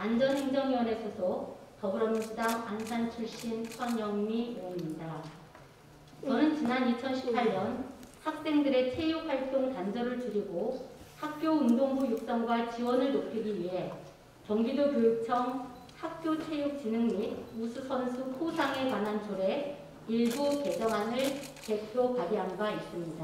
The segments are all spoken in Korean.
안전행정위원회 소속 더불어민주당 안산 출신 선영미 의원입니다. 저는 지난 2018년 학생들의 체육활동 단절을 줄이고 학교 운동부 육성과 지원을 높이기 위해 경기도교육청 학교체육진흥 및 우수선수 포상에 관한 조례 일부 개정안을 대표 발의한 바 있습니다.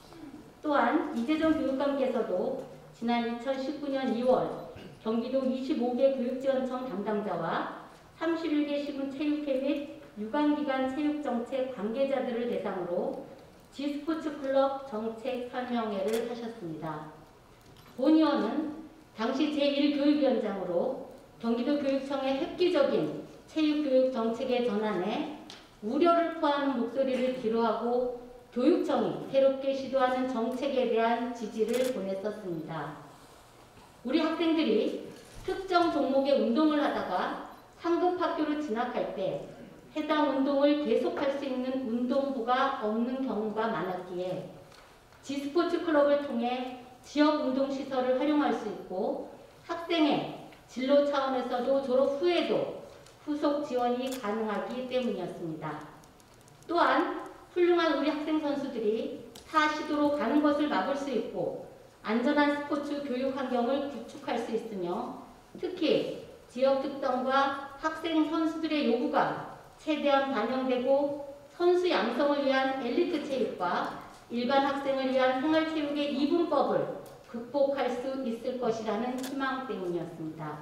또한 이재정 교육감께서도 지난 2019년 2월 경기도 25개 교육지원청 담당자와 31개 시군 체육회 및 유관기관 체육정책 관계자들을 대상으로 지스포츠클럽 정책 설명회를 하셨습니다. 본 의원은 당시 제1교육위원장으로 경기도교육청의 획기적인 체육교육 정책의 전환에 우려를 포하는 목소리를 기로하고 교육청이 새롭게 시도하는 정책에 대한 지지를 보냈었습니다. 우리 학생들이 특정 종목의 운동을 하다가 상급 학교로 진학할 때 해당 운동을 계속할 수 있는 운동부가 없는 경우가 많았기에 지스포츠 클럽을 통해 지역 운동시설을 활용할 수 있고 학생의 진로 차원에서도 졸업 후에도 후속 지원이 가능하기 때문이었습니다. 또한 훌륭한 우리 학생 선수들이 타 시도로 가는 것을 막을 수 있고 안전한 스포츠 교육 환경을 구축할 수 있으며 특히 지역 특성과 학생 선수들의 요구가 최대한 반영되고 선수 양성을 위한 엘리트 체육과 일반 학생을 위한 생활체육의 이분법을 극복할 수 있을 것이라는 희망 때문이었습니다.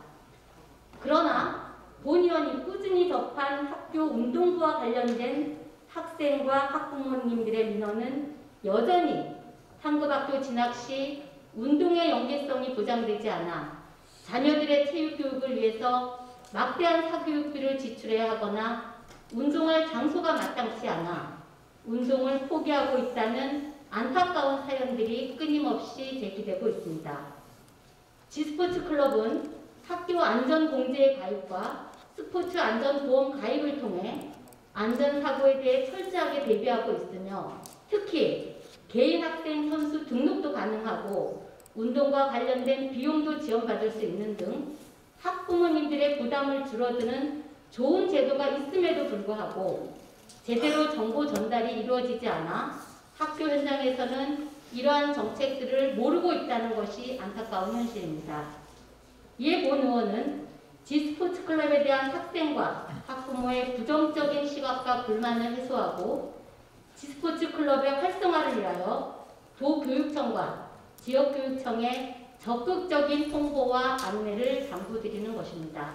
그러나 본 의원이 꾸준히 접한 학교 운동부와 관련된 학생과 학부모님들의 민원은 여전히 상급학교 진학 시 운동의 연계성이 보장되지 않아 자녀들의 체육교육을 위해서 막대한 사교육비를 지출해야 하거나 운동할 장소가 마땅치 않아 운동을 포기하고 있다는 안타까운 사연들이 끊임없이 제기되고 있습니다. 지스포츠 클럽은 학교 안전공제의 가입과 스포츠 안전보험 가입을 통해 안전사고에 대해 철저하게 대비하고 있으며 특히 개인 학생 선수 등록도 가능하고 운동과 관련된 비용도 지원받을 수 있는 등 학부모님들의 부담을 줄어드는 좋은 제도가 있음에도 불구하고 제대로 정보 전달이 이루어지지 않아 학교 현장에서는 이러한 정책들을 모르고 있다는 것이 안타까운 현실입니다. 이에 본 의원은 지스포츠 클럽에 대한 학생과 학부모의 부정적인 시각과 불만을 해소하고 지스포츠 클럽의 활성화를 위하여 도교육청과 지역교육청에 적극적인 홍보와 안내를 당부드리는 것입니다.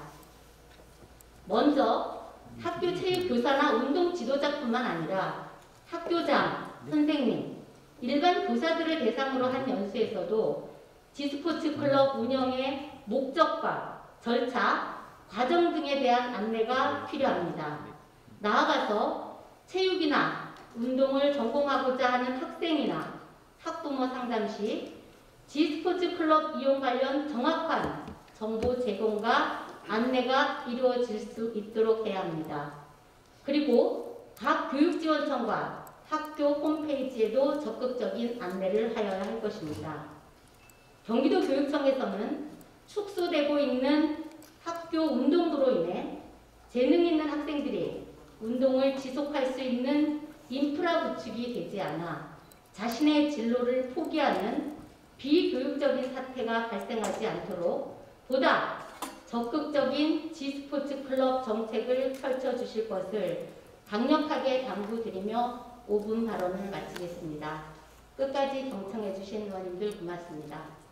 먼저 학교 체육교사나 운동 지도자뿐만 아니라 학교장, 선생님, 일반 교사들을 대상으로 한 연수에서도 지스포츠 클럽 운영의 목적과 절차, 과정 등에 대한 안내가 필요합니다. 나아가서 체육이나 운동을 전공하고자 하는 학생이나 학부모 상담 시 지스포츠 클럽 이용 관련 정확한 정보 제공과 안내가 이루어질 수 있도록 해야 합니다. 그리고 각 교육지원청과 학교 홈페이지에도 적극적인 안내를 하여야 할 것입니다. 경기도 교육청에서는 축소되고 있는 학교 운동부로 인해 재능 있는 학생들이 운동을 지속할 수 있는 인프라 구축이 되지 않아 자신의 진로를 포기하는 비교육적인 사태가 발생하지 않도록 보다 적극적인 지스포츠 클럽 정책을 펼쳐주실 것을 강력하게 당부드리며 5분 발언을 마치겠습니다. 끝까지 경청해 주신 의원님들 고맙습니다.